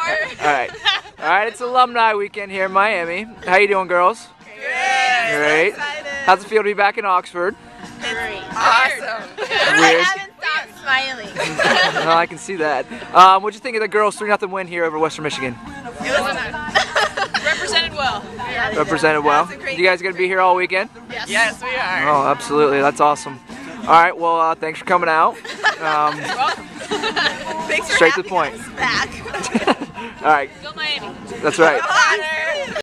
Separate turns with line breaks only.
All right. It's Alumni Weekend here in Miami. How you doing, girls? Great. How's it feel to be back in Oxford?
Great. Awesome.
Weird.
I haven't stopped smiling.
No, I can see that. What'd you think of the girls' 3-0 win here over Western Michigan?
It was represented well. Yeah,
Represented well. You guys gonna be here all weekend?
Yes, we are.
Oh, absolutely. That's awesome. All right. Well, thanks for coming out.
You're welcome. Thanks for
Straight to the point.
back.
All right.
Go Miami.
That's right.